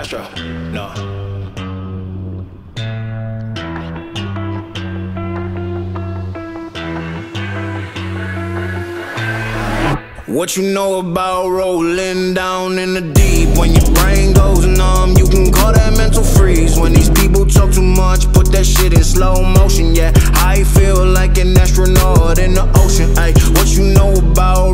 Astro, no. What you know about rolling down in the deep? When your brain goes numb, you can call that mental freeze. When these people talk too much, put that shit in slow motion. Yeah, I feel like an astronaut in the ocean. Ay, what you know about